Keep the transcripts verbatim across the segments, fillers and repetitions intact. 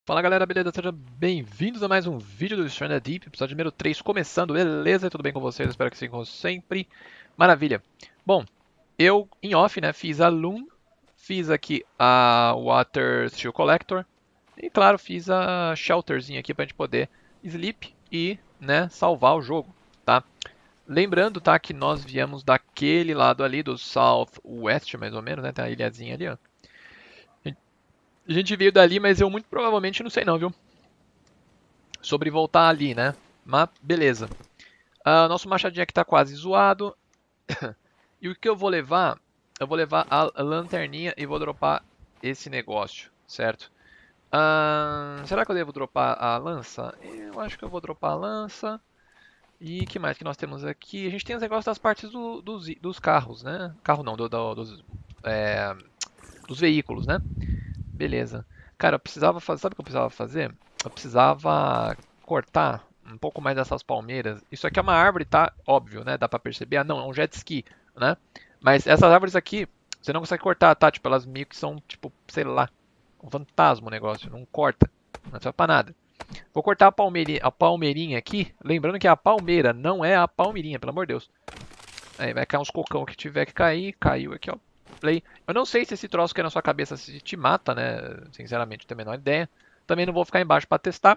Fala galera, beleza? Sejam bem-vindos a mais um vídeo do Stranded Deep, episódio número três começando, beleza? Tudo bem com vocês? Espero que sim, como sempre. Maravilha. Bom, eu em off, né, fiz a Loom, fiz aqui a Water Steel Collector e, claro, fiz a Shelterzinha aqui pra gente poder sleep e, né, salvar o jogo, tá? Lembrando, tá, que nós viemos daquele lado ali do Southwest, mais ou menos, né, tem a ilhazinha ali, ó. A gente veio dali, mas eu muito provavelmente não sei não, viu? Sobre voltar ali, né? Mas beleza. Ah, nosso machadinho aqui tá quase zoado. E o que eu vou levar? Eu vou levar a a lanterninha e vou dropar esse negócio, certo? Ah, será que eu devo dropar a lança? Eu acho que eu vou dropar a lança. E que mais que nós temos aqui? A gente tem os negócios das partes do- dos, i- dos carros, né? Carro não, do- do- dos, é, dos veículos, né? Beleza. Cara, eu precisava fazer. Sabe o que eu precisava fazer? Eu precisava cortar um pouco mais dessas palmeiras. Isso aqui é uma árvore, tá? Óbvio, né? Dá pra perceber. Ah, não, é um jet ski, né? Mas essas árvores aqui, você não consegue cortar, tá? Tipo, elas meio que são, tipo, sei lá, um fantasma o negócio. Não corta. Não serve pra nada. Vou cortar a palmeirinha, a palmeirinha aqui. Lembrando que a palmeira não é a palmeirinha, pelo amor de Deus. Aí vai cair uns cocão que tiver que cair. Caiu aqui, ó. Play. Eu não sei se esse troço que é na sua cabeça se te mata, né? Sinceramente, não tenho a menor ideia. Também não vou ficar embaixo para testar.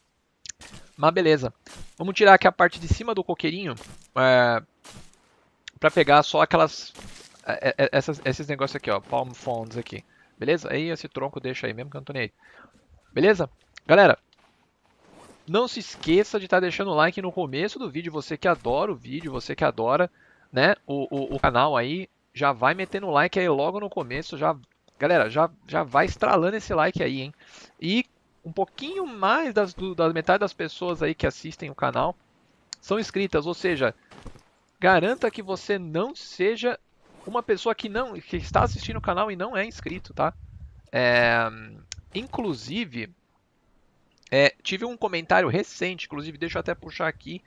Mas beleza. Vamos tirar aqui a parte de cima do coqueirinho. É, para pegar só aquelas. É, é, essas, esses negócios aqui, ó. Palm fronds aqui. Beleza? Aí esse tronco deixa aí mesmo que eu não tô nem aí. Beleza? Galera, não se esqueça de estar tá deixando o like no começo do vídeo. Você que adora o vídeo, você que adora, né, o, o, o canal aí, já vai metendo o like aí logo no começo. Já, galera, já, já vai estralando esse like aí, hein? E um pouquinho mais das, do, da metade das pessoas aí que assistem o canal são inscritas, ou seja, garanta que você não seja uma pessoa que não que está assistindo o canal e não é inscrito, tá? É, inclusive, é, tive um comentário recente, inclusive deixa eu até puxar aqui,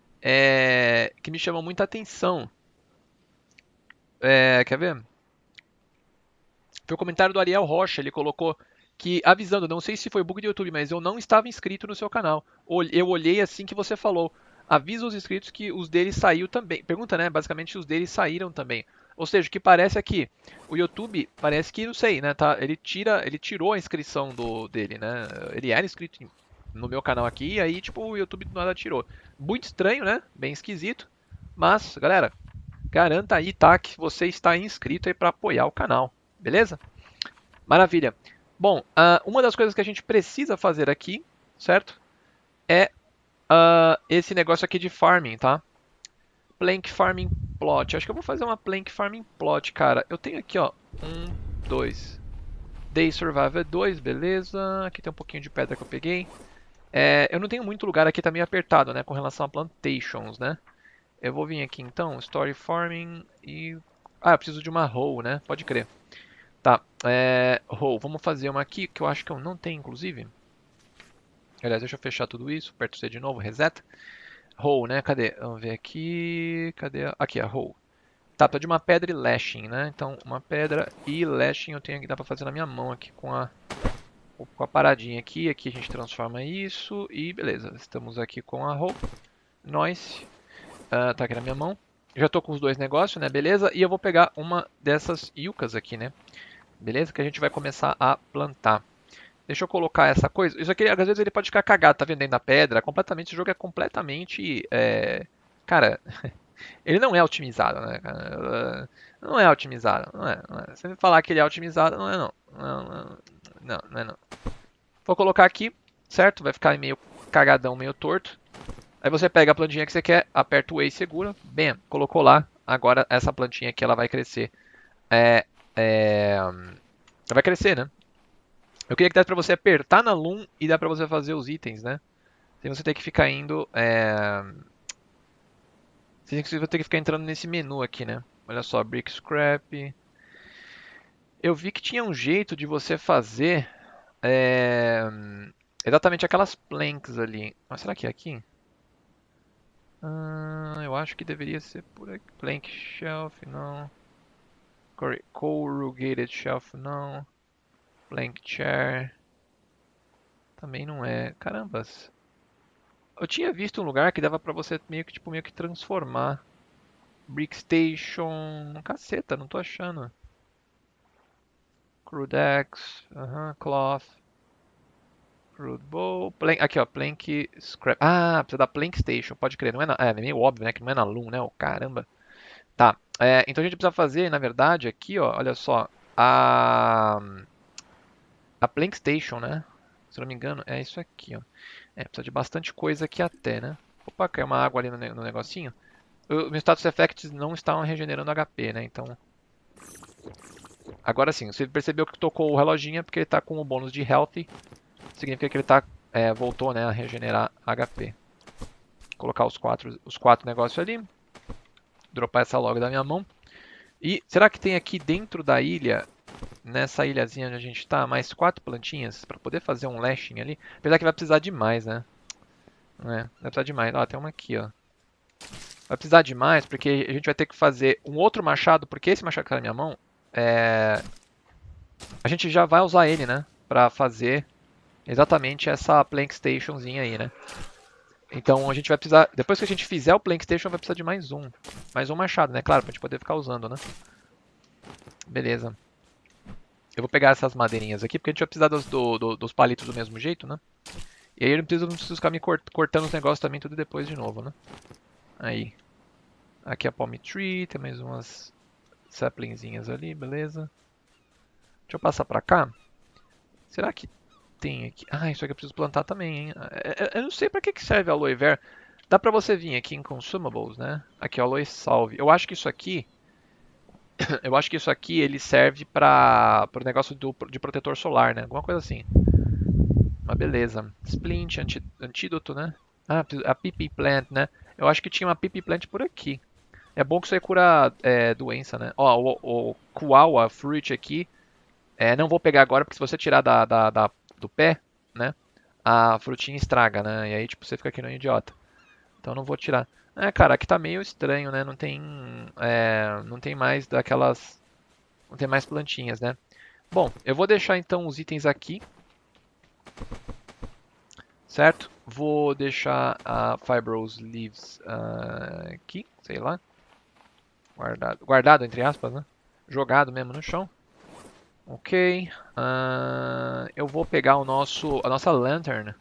é, que me chamou muita atenção. É, quer ver? Foi o comentário do Ariel Rocha. Ele colocou que, avisando, não sei se foi bug do YouTube, mas eu não estava inscrito no seu canal. Eu olhei assim que você falou. Avisa os inscritos que os deles saiu também. Pergunta, né? Basicamente, os deles saíram também. Ou seja, o que parece aqui, o YouTube parece que, não sei, né? Tá, ele tira, ele tirou a inscrição do dele, né? Ele era inscrito no meu canal aqui, e aí, tipo, o YouTube do nada tirou. Muito estranho, né? Bem esquisito. Mas, galera, garanta aí, tá? Que você está inscrito aí para apoiar o canal. Beleza? Maravilha. Bom, uh, uma das coisas que a gente precisa fazer aqui, certo? É uh, esse negócio aqui de farming, tá? Plank Farming Plot. Acho que eu vou fazer uma Plank Farming Plot, cara. Eu tenho aqui, ó, um, dois. Day Survival dois, beleza. Aqui tem um pouquinho de pedra que eu peguei. É, eu não tenho muito lugar aqui, tá meio apertado, né? Com relação a plantations, né? Eu vou vir aqui então, Story Farming e... Ah, eu preciso de uma hoe, né? Pode crer. Tá, é... Hoe, vamos fazer uma aqui que eu acho que eu não tenho, inclusive. Aliás, deixa eu fechar tudo isso, aperto C de novo, reset. Hoe, né? Cadê? Vamos ver aqui. Cadê? A... Aqui, a hoe. Tá, tô de uma pedra e lashing, né? Então, uma pedra e lashing eu tenho que dá pra fazer na minha mão aqui com a, com a paradinha aqui. Aqui a gente transforma isso e beleza. Estamos aqui com a hoe. Nice. Uh, tá aqui na minha mão. Já tô com os dois negócios, né? Beleza? E eu vou pegar uma dessas yucas aqui, né? Beleza? Que a gente vai começar a plantar. Deixa eu colocar essa coisa. Isso aqui, às vezes, ele pode ficar cagado, tá vendo? Dentro da pedra. Completamente, esse jogo é completamente. É... Cara, ele não é otimizado, né, cara? Não é otimizado. Não é, não é. Se você falar que ele é otimizado, não é não. Não, não, não, não é não. Vou colocar aqui, certo? Vai ficar meio cagadão, meio torto. Aí você pega a plantinha que você quer, aperta o E e segura. Bem, colocou lá. Agora essa plantinha aqui ela vai crescer. É, é, ela vai crescer, né? Eu queria que desse pra você apertar na Loom e dá pra você fazer os itens, né? Sem você ter que ficar indo. É... Sem você ter que ficar entrando nesse menu aqui, né? Olha só, Brick Scrap. Eu vi que tinha um jeito de você fazer é... exatamente aquelas planks ali. Mas será que é aqui? Ah, eu acho que deveria ser por aqui. Plank Shelf, não. Corrugated Shelf, não. Plank Chair. Também não é. Carambas. Eu tinha visto um lugar que dava pra você meio que, tipo, meio que transformar. Brick Station. Caceta, não tô achando. Crude Axe. Aham, Cloth. Crude Bow. Plank, aqui, ó. Plank Scrap. Ah, precisa da Plank Station. Pode crer. Não é, na, é meio óbvio, né? Que não é na Loom, né? Oh, caramba. Tá. É, então a gente precisa fazer, na verdade, aqui, ó. Olha só. A. A Plank Station, né? Se eu não me engano, é isso aqui, ó. É, precisa de bastante coisa aqui até, né? Opa, caiu uma água ali no, no negocinho. O meu status effects não estão regenerando H P, né? Então. Agora sim, você percebeu que tocou o reloginho é porque ele tá com o bônus de health. Significa que ele tá, é, voltou, né, a regenerar H P. Vou colocar os quatro, os quatro negócios ali. Dropar essa log da minha mão. E será que tem aqui dentro da ilha, nessa ilhazinha onde a gente tá, mais quatro plantinhas para poder fazer um lashing ali? Apesar que vai precisar de mais, né? É, vai precisar de mais. Ó, tem uma aqui, ó. Vai precisar de mais porque a gente vai ter que fazer um outro machado, porque esse machado que tá na minha mão, é... a gente já vai usar ele, né? Pra fazer exatamente essa Plank Stationzinha aí, né? Então a gente vai precisar, depois que a gente fizer o Plank Station, vai precisar de mais um. Mais um machado, né? Claro, pra gente poder ficar usando, né? Beleza. Eu vou pegar essas madeirinhas aqui, porque a gente vai precisar dos, do, do, dos palitos do mesmo jeito, né? E aí eu não preciso, não preciso ficar me cortando os negócios também tudo depois de novo, né? Aí. Aqui a Palm Tree, tem mais umas saplingzinhas ali, beleza. Deixa eu passar pra cá. Será que tem aqui? Ah, isso aqui eu preciso plantar também, hein? Eu não sei pra que serve a Aloe Vera. Dá pra você vir aqui em Consumables, né? Aqui, Aloe Salve. Eu acho que isso aqui... Eu acho que isso aqui ele serve para o negócio do, de protetor solar, né? Alguma coisa assim. Mas beleza. Splint, anti, antídoto, né? Ah, a P P Plant, né? Eu acho que tinha uma P P Plant por aqui. É bom que isso aí cura é, doença, né? Ó, o, o Koala Fruit aqui. É, não vou pegar agora, porque se você tirar da, da, da, do pé, né? A frutinha estraga, né? E aí, tipo, você fica aqui no idiota. Então não vou tirar. É, cara, aqui tá meio estranho, né? Não tem, é, não tem mais daquelas, não tem mais plantinhas, né? Bom, eu vou deixar então os itens aqui, certo? Vou deixar a Fibrous Leaves uh, aqui, sei lá, guardado, guardado entre aspas, né? Jogado mesmo no chão. Ok. Uh, eu vou pegar o nosso, a nossa lantern.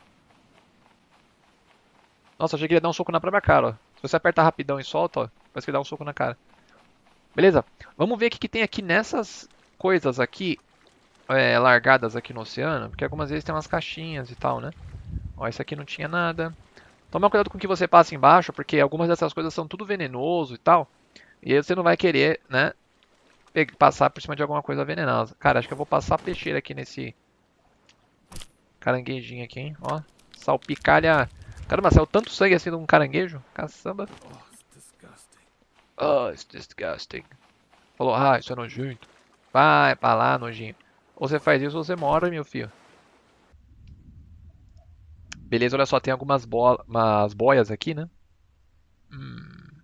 Nossa, achei que ele ia dar um soco na própria cara, ó. Se você apertar rapidão e solta, ó, parece que ele dá um soco na cara. Beleza? Vamos ver o que, que tem aqui nessas coisas aqui, é, largadas aqui no oceano, porque algumas vezes tem umas caixinhas e tal, né? Ó, esse aqui não tinha nada. Toma cuidado com o que você passa embaixo, porque algumas dessas coisas são tudo venenoso e tal. E aí você não vai querer, né, passar por cima de alguma coisa venenosa. Cara, acho que eu vou passar peixeira aqui nesse caranguejinho aqui, hein? Ó, salpicalha. Caramba, saiu tanto sangue assim de um caranguejo. Caçamba. Oh, it's disgusting. Falou, ah, isso é nojento. Vai pra lá, nojinho. Ou você faz isso ou você morre, meu filho. Beleza, olha só, tem algumas bo umas boias aqui, né? Hum,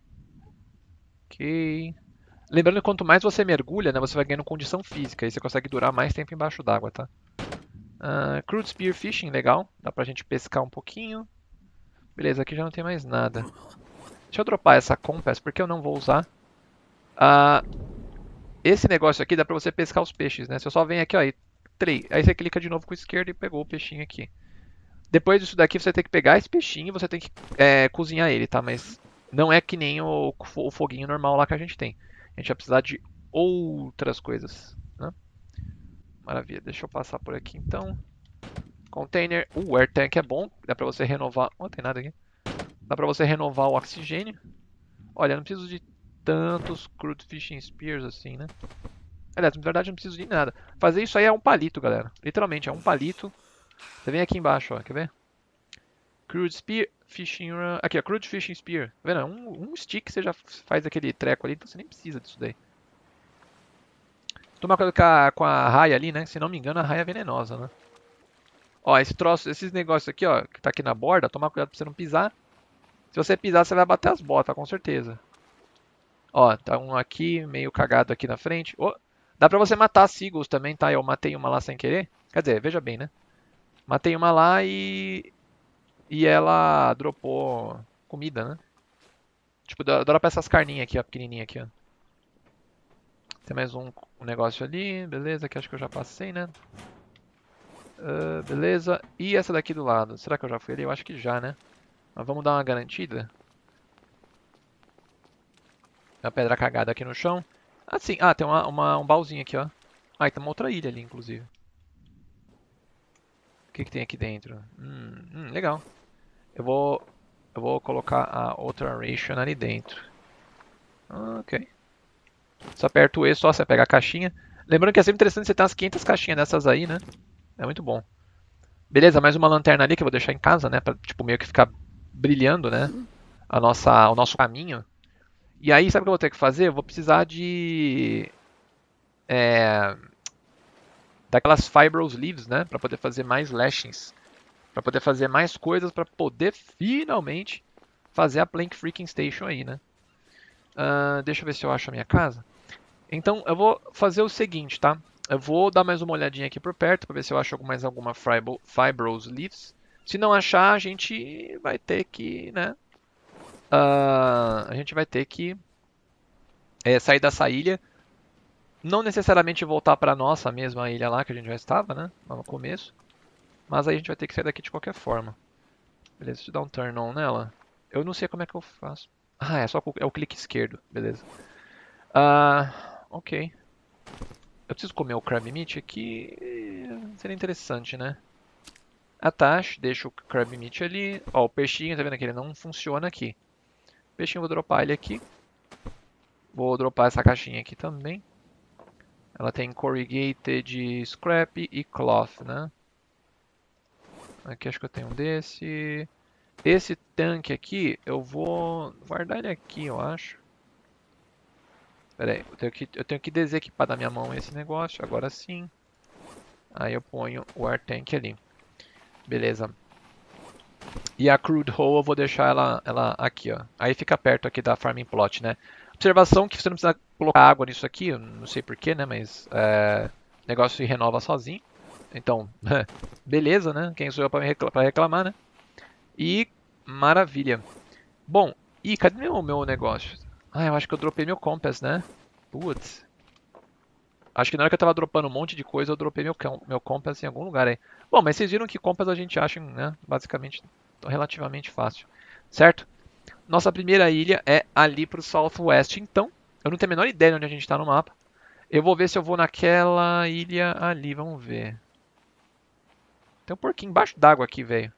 ok. Lembrando que quanto mais você mergulha, né, você vai ganhando condição física. E você consegue durar mais tempo embaixo d'água, tá? Uh, Crude Spear Fishing, legal. Dá pra gente pescar um pouquinho. Beleza, aqui já não tem mais nada. Deixa eu dropar essa Compass, porque eu não vou usar. Uh, esse negócio aqui dá pra você pescar os peixes, né? Você só vem aqui, ó, e três. Aí você clica de novo com o esquerdo e pegou o peixinho aqui. Depois disso daqui, você tem que pegar esse peixinho e você tem que é, cozinhar ele, tá? Mas não é que nem o, o foguinho normal lá que a gente tem. A gente vai precisar de outras coisas, né? Maravilha, deixa eu passar por aqui então. Container, o uh, Air Tank é bom, dá pra você renovar... Oh, não tem nada aqui. Dá pra você renovar o oxigênio. Olha, eu não preciso de tantos Crude Fishing Spears assim, né? Aliás, na verdade eu não preciso de nada. Fazer isso aí é um palito, galera. Literalmente, é um palito. Você vem aqui embaixo, ó, quer ver? Crude Spear, Fishing Run... Aqui, ó, Crude Fishing Spear. Tá vendo? Um, um stick você já faz aquele treco ali, então você nem precisa disso daí. Tomar cuidado com a, com a raia ali, né? Se não me engano, a raia é venenosa, né? Ó, esse troço, esses negócios aqui, ó, que tá aqui na borda, tomar cuidado pra você não pisar. Se você pisar, você vai bater as botas, com certeza. Ó, tá um aqui, meio cagado aqui na frente. Oh, dá pra você matar seagulls também, tá? Eu matei uma lá sem querer. Quer dizer, veja bem, né? Matei uma lá e... E ela dropou comida, né? Tipo, dropa essas carninhas aqui, ó, pequenininha aqui, ó. Tem mais um, um negócio ali, beleza, que acho que eu já passei, né? Uh, beleza. E essa daqui do lado, será que eu já fui ali? Eu acho que já, né? Mas vamos dar uma garantida. A pedra cagada aqui no chão. Ah, sim. Ah, tem uma, uma, um baúzinho aqui, ó. Ah, e tem uma outra ilha ali, inclusive. O que, que tem aqui dentro? Hum, hum, legal. Eu vou, eu vou colocar a outra ration ali dentro. Ah, ok. Só aperta o E só, você pega a caixinha. Lembrando que é sempre interessante você ter umas quinhentas caixinhas dessas aí, né? É muito bom. Beleza, mais uma lanterna ali que eu vou deixar em casa, né? Pra, tipo, meio que ficar brilhando, né? A nossa, o nosso caminho. E aí, sabe o que eu vou ter que fazer? Eu vou precisar de... É, daquelas fibrous leaves, né? Pra poder fazer mais lashings. Pra poder fazer mais coisas, pra poder finalmente fazer a Plank Freaking Station aí, né? Uh, deixa eu ver se eu acho a minha casa. Então, eu vou fazer o seguinte, tá? Eu vou dar mais uma olhadinha aqui por perto para ver se eu acho mais alguma fibrous leaves. Se não achar, a gente vai ter que, né? Uh, a gente vai ter que é, sair dessa ilha. Não necessariamente voltar para nossa mesma ilha lá que a gente já estava, né? Lá no começo. Mas aí a gente vai ter que sair daqui de qualquer forma. Beleza, deixa eu dar um turn on nela. Eu não sei como é que eu faço. Ah, é só é o clique esquerdo. Beleza. Uh, ok. Eu preciso comer o crab meat aqui. Seria interessante, né? Attach, deixa o crab meat ali. Ó, o peixinho, tá vendo que ele não funciona aqui. O peixinho, vou dropar ele aqui. Vou dropar essa caixinha aqui também. Ela tem corrugated scrap e cloth, né? Aqui acho que eu tenho um desse. Esse tanque aqui, eu vou guardar ele aqui, eu acho. Pera aí, eu tenho que, eu tenho que desequipar da minha mão esse negócio, agora sim. Aí eu ponho o air tank ali. Beleza. E a crude hole eu vou deixar ela, ela aqui, ó. Aí fica perto aqui da farming plot, né? Observação que você não precisa colocar água nisso aqui, eu não sei porquê, né? Mas é, o negócio se renova sozinho. Então, beleza, né? Quem sou eu para reclamar, reclamar, né? E maravilha. Bom, e cadê meu, meu negócio? Ah, eu acho que eu dropei meu compass, né? Putz. Acho que na hora que eu tava dropando um monte de coisa, eu dropei meu, meu compass em algum lugar aí. Bom, mas vocês viram que compass a gente acha, né? Basicamente, relativamente fácil. Certo? Nossa primeira ilha é ali pro Southwest, então eu não tenho a menor ideia de onde a gente está no mapa. Eu vou ver se eu vou naquela ilha ali, vamos ver. Tem um porquinho embaixo d'água aqui, velho.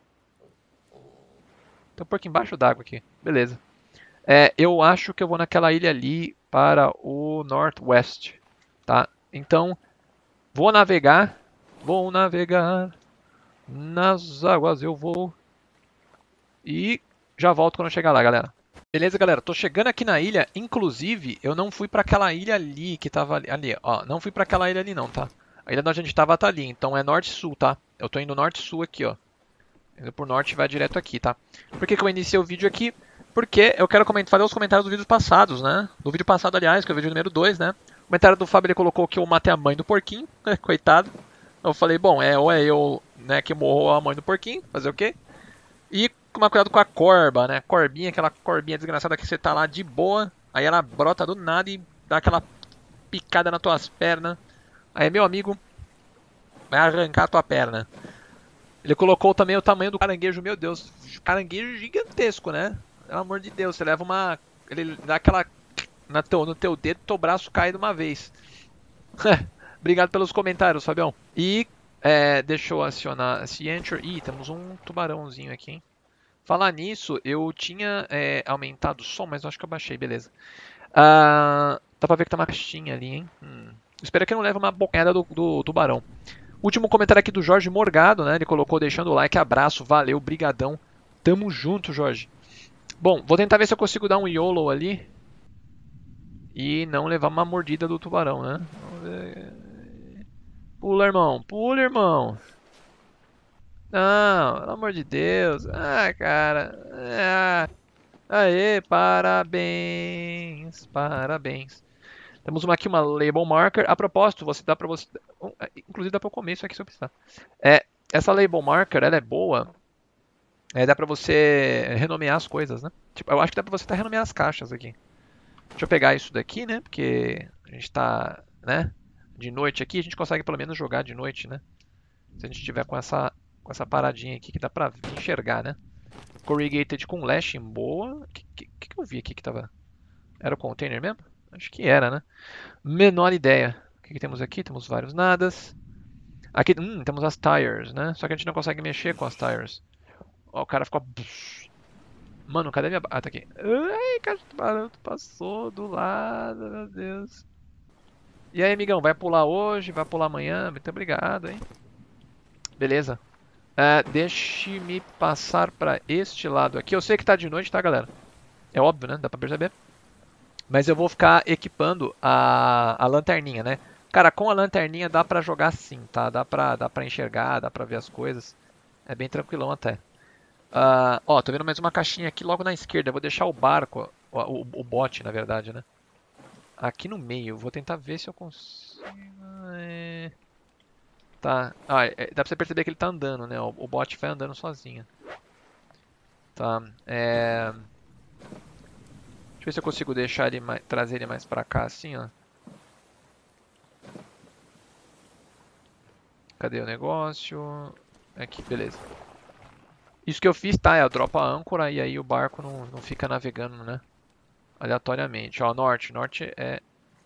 Tem um porquinho embaixo d'água aqui, beleza. É, eu acho que eu vou naquela ilha ali para o Northwest, tá? Então, vou navegar, vou navegar, nas águas eu vou e já volto quando eu chegar lá, galera. Beleza, galera? Tô chegando aqui na ilha. Inclusive, eu não fui pra aquela ilha ali que tava ali. ali ó, não fui pra aquela ilha ali não, tá? A ilha onde a gente tava tá ali. Então é norte-sul, tá? Eu tô indo norte-sul aqui, ó. Indo por norte e vai direto aqui, tá? Por que, que eu iniciei o vídeo aqui? Porque eu quero comentar, fazer os comentários dos vídeos passados, né? Do vídeo passado, aliás, que é o vídeo número dois, né? O comentário do Fábio, ele colocou que eu matei a mãe do porquinho. Coitado. Eu falei, bom, é ou é eu, né, que morro a mãe do porquinho. Fazer o quê? E tomar cuidado com a corba, né? Corbinha, aquela corbinha desgraçada que você tá lá de boa, aí ela brota do nada e dá aquela picada nas tuas pernas. Aí, meu amigo, vai arrancar a tua perna. Ele colocou também o tamanho do caranguejo, meu Deus, caranguejo gigantesco, né? Pelo amor de Deus, você leva uma... Ele dá aquela... Na teu, no teu dedo, teu braço cai de uma vez. Obrigado pelos comentários, Fabião. E, é, deixa eu acionar esse enter. Ih, temos um tubarãozinho aqui, hein? Falar nisso, eu tinha é, aumentado o som, mas eu acho que eu baixei, beleza. Ah, dá pra ver que tá uma caixinha ali, hein? Hum. Espero que não leve uma bocanhada do, do tubarão. Último comentário aqui do Jorge Morgado, né? Ele colocou deixando o like, abraço, valeu, brigadão. Tamo junto, Jorge. Bom, vou tentar ver se eu consigo dar um YOLO ali. E não levar uma mordida do tubarão, né? Vamos ver. Pula, irmão, pula, irmão. Não, pelo amor de Deus. Ah, cara. Ah. Aê, parabéns, parabéns. Temos uma, aqui uma label marker. A propósito, você dá para você, inclusive dá para eu comer isso aqui se eu precisar. É, Essa label marker, ela é boa. É, dá pra você renomear as coisas, né? Tipo, eu acho que dá pra você até renomear as caixas aqui. Deixa eu pegar isso daqui, né? Porque a gente tá, né? De noite aqui, a gente consegue pelo menos jogar de noite, né? Se a gente tiver com essa, com essa paradinha aqui que dá pra enxergar, né? Corrugated com lashing boa. O que, que, que eu vi aqui que tava... Era o container mesmo? Acho que era, né? Menor ideia. O que, que temos aqui? Temos vários nadas. Aqui, hum, temos as tires, né? Só que a gente não consegue mexer com as tires. Ó, o cara ficou... Mano, cadê minha... Ah, tá aqui. Ai, cara, o tubarão passou do lado, meu Deus. E aí, amigão, vai pular hoje? Vai pular amanhã? Muito obrigado, hein? Beleza. Uh, Deixe-me passar para este lado aqui. Eu sei que tá de noite, tá, galera? É óbvio, né? Dá pra perceber. Mas eu vou ficar equipando a, a lanterninha, né? Cara, com a lanterninha dá pra jogar sim, tá? Dá pra, dá pra enxergar, dá pra ver as coisas. É bem tranquilão até. Uh, ó, tô vendo mais uma caixinha aqui logo na esquerda. Eu vou deixar o barco, o, o, o bote, na verdade, né? Aqui no meio. Vou tentar ver se eu consigo... É... Tá. Ah, é, dá pra você perceber que ele tá andando, né? O, o bot vai andando sozinho. Tá. É... Deixa eu ver se eu consigo deixar ele mais, trazer ele mais pra cá, assim, ó. Cadê o negócio? Aqui, beleza. Isso que eu fiz, tá? É, eu dropo a âncora e aí o barco não, não fica navegando, né? Aleatoriamente. Ó, norte. Norte é...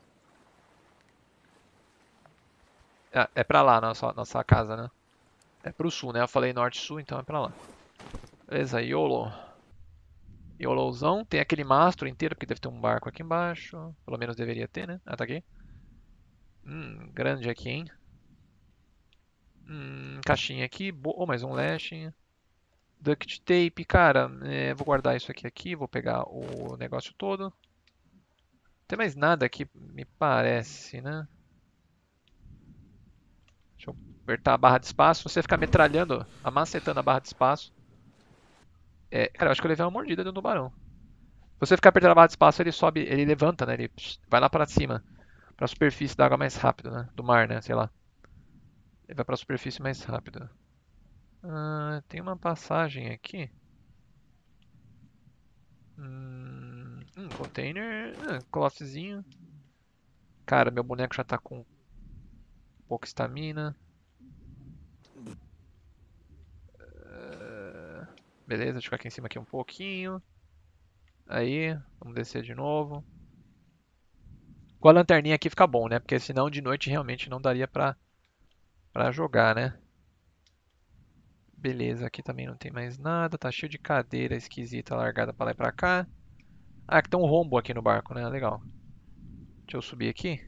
É, é pra lá, nossa, nossa casa, né? É pro sul, né? Eu falei norte-sul, então é pra lá. Beleza, YOLO. YOLOzão. Tem aquele mastro inteiro, porque deve ter um barco aqui embaixo. Pelo menos deveria ter, né? Ah, tá aqui. Hum, grande aqui, hein? Hum, caixinha aqui. Bo oh, mais um lashing. Duct tape, cara. É, vou guardar isso aqui aqui. Vou pegar o negócio todo. Não tem mais nada aqui, me parece, né? Deixa eu apertar a barra de espaço. Você ficar metralhando, amacetando a barra de espaço. É, cara, eu acho que eu levei uma mordida de um tubarão. Se você ficar apertando a barra de espaço, ele sobe, ele levanta, né? Ele vai lá pra cima. Pra superfície da água mais rápido, né? Do mar, né? Sei lá. Ele vai pra superfície mais rápido. Ah, tem uma passagem aqui. Hum, um container. Ah, clothzinho. Cara, meu boneco já tá com pouca estamina. Uh, beleza, deixa eu ficar aqui em cima aqui um pouquinho. Aí, vamos descer de novo. Com a lanterninha aqui fica bom, né? Porque senão de noite realmente não daria pra, pra jogar, né? Beleza, aqui também não tem mais nada. Tá cheio de cadeira esquisita largada pra lá e pra cá. Ah, que tem um rombo aqui no barco, né? Legal. Deixa eu subir aqui.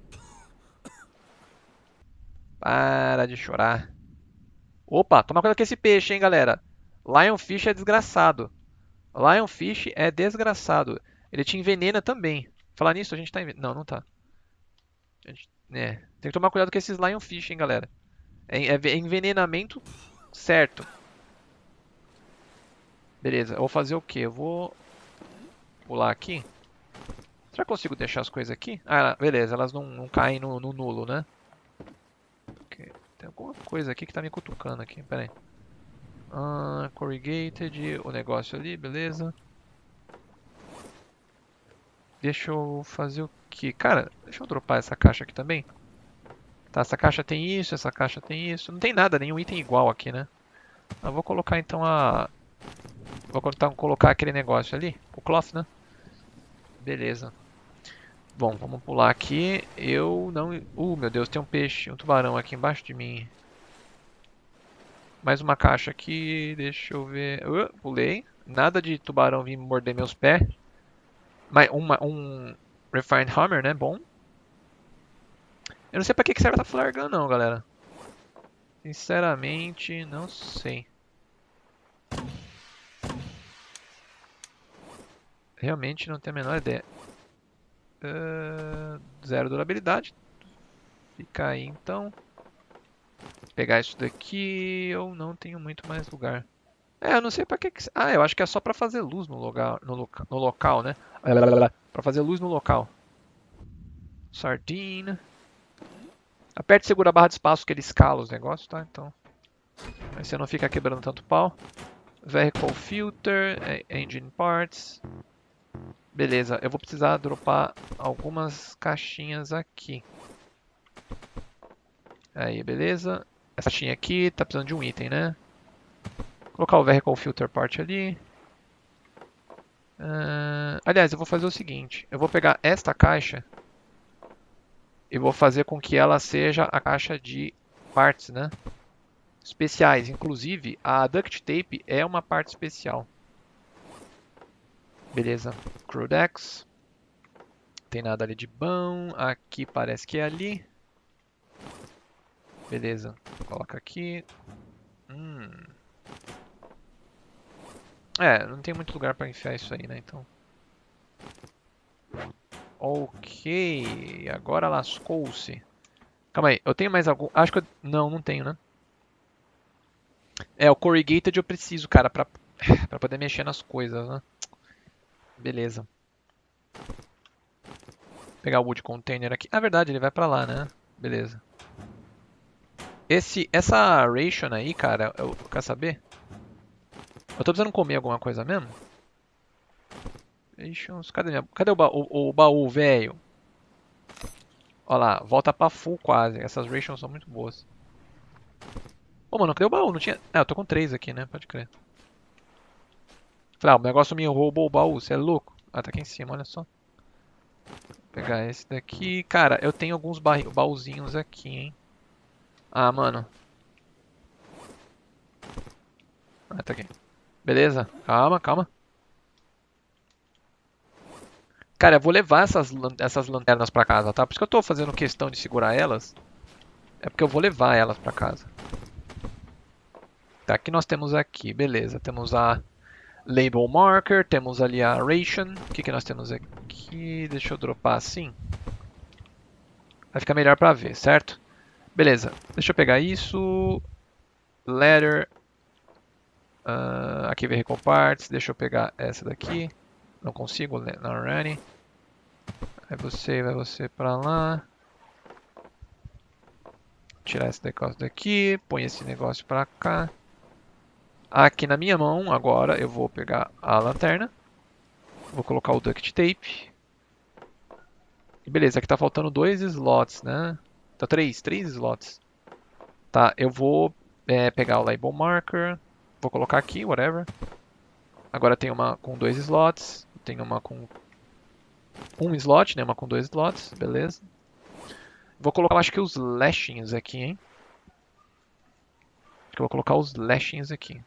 Para de chorar. Opa, toma cuidado com esse peixe, hein, galera. Lionfish é desgraçado. Lionfish é desgraçado. Ele te envenena também. Falar nisso, a gente tá envenenado. Não, não tá. A gente... É, tem que tomar cuidado com esses Lionfish, hein, galera. É, é envenenamento certo. Beleza, eu vou fazer o quê? Eu vou pular aqui. Será que eu consigo deixar as coisas aqui? Ah, beleza, elas não, não caem no, no nulo, né? Okay. Tem alguma coisa aqui que tá me cutucando aqui, pera aí. Ah, corrugated, o negócio ali, beleza. Deixa eu fazer o que? Cara, deixa eu dropar essa caixa aqui também. Tá, essa caixa tem isso, essa caixa tem isso. Não tem nada, nenhum item igual aqui, né? Eu vou colocar então a... Vou então colocar aquele negócio ali, o cloth, né? Beleza. Bom, vamos pular aqui. Eu não... Uh, meu Deus, tem um peixe, um tubarão aqui embaixo de mim. Mais uma caixa aqui, deixa eu ver... Uh, pulei. Nada de tubarão vir morder meus pés. Mais uma, um Refined Hammer, né? Bom. Eu não sei pra que serve essa Flare Gun não, galera. Sinceramente, não sei. Realmente não tenho a menor ideia. Uh, zero durabilidade. Fica aí então. Pegar isso daqui. Eu não tenho muito mais lugar. É, eu não sei pra que... que... Ah, eu acho que é só pra fazer luz no, lugar, no, loca... no local, né? Pra fazer luz no local. Sardine. Aperte e segura a barra de espaço que ele escala os negócios, tá? Então... Aí você não fica quebrando tanto pau. Vehicle Filter, Engine Parts. Beleza, eu vou precisar dropar algumas caixinhas aqui. Aí, beleza. Essa caixinha aqui tá precisando de um item, né? Vou colocar o Vehicle Filter Part ali. Uh, aliás, eu vou fazer o seguinte. Eu vou pegar esta caixa e vou fazer com que ela seja a caixa de partes, né? Especiais. Inclusive, a Duct Tape é uma parte especial. Beleza. Crudex. Tem nada ali de bom. Aqui parece que é ali. Beleza. Coloca aqui. Hum. É, não tem muito lugar para enfiar isso aí, né? Então. Ok. Agora lascou-se. Calma aí. Eu tenho mais algum... Acho que eu... Não, não tenho, né? É, o Corrugated eu preciso, cara, pra, pra poder mexer nas coisas, né? Beleza. Vou pegar o Wood Container aqui. Ah, verdade, ele vai pra lá, né? Beleza. Esse, essa ration aí, cara, eu, quer saber? Eu tô precisando comer alguma coisa mesmo? Rations, cadê, minha, cadê o, ba, o, o baú, velho? Olha lá, volta pra full quase. Essas rations são muito boas. Pô, mano, cadê o baú? Não tinha... Ah, eu tô com três aqui, né? Pode crer. Falei, ah, o negócio me roubou o baú, você é louco? Ah, tá aqui em cima, olha só. Vou pegar esse daqui. Cara, eu tenho alguns baúzinhos aqui, hein? Ah, mano. Ah, tá aqui. Beleza, calma, calma. Cara, eu vou levar essas, essas lanternas pra casa, tá? Por isso que eu tô fazendo questão de segurar elas. É porque eu vou levar elas pra casa. Tá, o que nós temos aqui? Beleza, temos a Label Marker, temos ali a Ration. O que, que nós temos aqui? Deixa eu dropar assim. Vai ficar melhor pra ver, certo? Beleza, deixa eu pegar isso. Letter. Uh, aqui Vehicle Parts. Deixa eu pegar essa daqui. Não consigo, não running. Vai você, vai você pra lá. Tirar esse negócio daqui. Põe esse negócio pra cá. Aqui na minha mão, agora, eu vou pegar a lanterna. Vou colocar o Duct Tape. E beleza, aqui tá faltando dois slots, né? Tá três, três slots. Tá, eu vou é, pegar o Label Marker. Vou colocar aqui, whatever. Agora tem uma com dois slots. Tem uma com um slot, né? Uma com dois slots, beleza. Vou colocar, acho que os lashings aqui, hein? Acho que eu vou colocar os lashings aqui.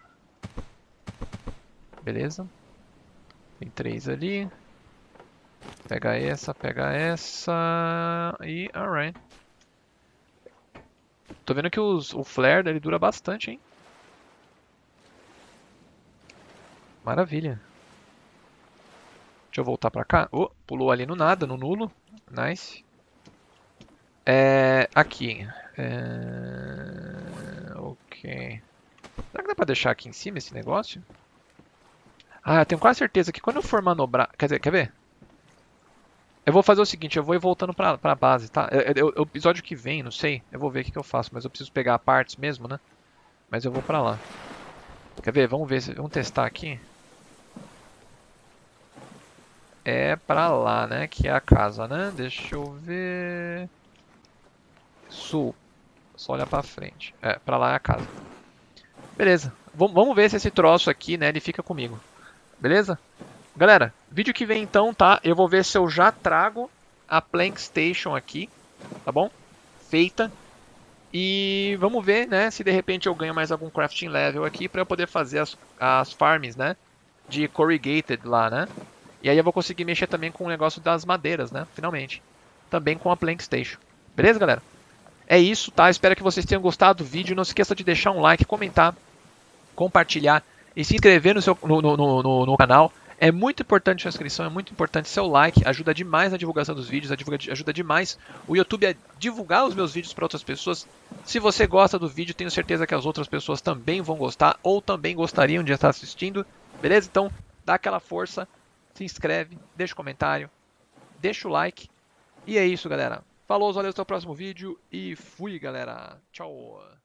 Beleza. Tem três ali. Pega essa, pega essa. E alright. Tô vendo que os, o flare dele dura bastante, hein? Maravilha. Deixa eu voltar pra cá. Oh, pulou ali no nada, no nulo. Nice. É, aqui. É, ok. Será que dá pra deixar aqui em cima esse negócio? Ah, eu tenho quase certeza que quando eu for manobrar... Quer dizer, quer ver? Eu vou fazer o seguinte, eu vou ir voltando pra, pra base, tá? O episódio que vem, não sei, eu vou ver o que, que eu faço, mas eu preciso pegar partes mesmo, né? Mas eu vou pra lá. Quer ver? Vamos ver, vamos testar aqui. É pra lá, né? Que é a casa, né? Deixa eu ver... Sul. Só olhar pra frente. É, pra lá é a casa. Beleza. Vamos ver se esse troço aqui, né, ele fica comigo. Beleza? Galera, vídeo que vem então, tá? Eu vou ver se eu já trago a Plank Station aqui, tá bom? Feita. E vamos ver, né, se de repente eu ganho mais algum crafting level aqui pra eu poder fazer as, as farms, né, de corrugated lá, né? E aí eu vou conseguir mexer também com o negócio das madeiras, né, finalmente. Também com a Plank Station. Beleza, galera? É isso, tá? Espero que vocês tenham gostado do vídeo. Não se esqueça de deixar um like, comentar, compartilhar e se inscrever no, seu, no, no, no, no canal. É muito importante a inscrição, é muito importante seu like, ajuda demais na divulgação dos vídeos, ajuda demais o YouTube a divulgar os meus vídeos para outras pessoas. Se você gosta do vídeo, tenho certeza que as outras pessoas também vão gostar ou também gostariam de estar assistindo, beleza? Então, dá aquela força, se inscreve, deixa o comentário, deixa o like e é isso, galera. Falou, valeu, até o próximo vídeo e fui, galera. Tchau.